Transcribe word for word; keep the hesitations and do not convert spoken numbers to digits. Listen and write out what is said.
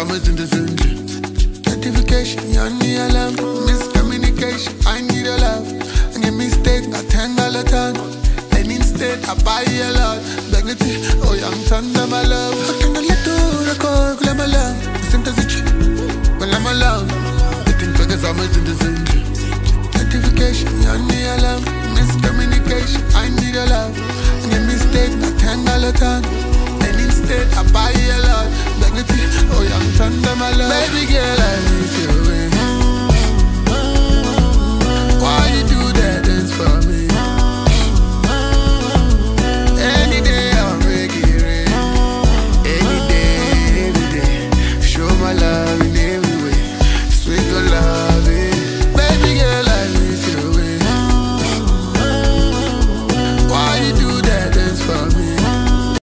always in the engine. Certification, you need a love. Miscommunication, I need a love. And a mistake, I tangle a ton. And instead, I buy a lot. Dignity, oh, young thunder, my love. I can't let go, the core, claim my love. Synthesis, when I'm alone. The thing figures always in the engine. Certification, you need a love. Miscommunication, I need a love. And a mistake, I tangle a ton. And instead, I buy a lot. Dignity, oh, young thunder, my love. Baby girl, I miss you.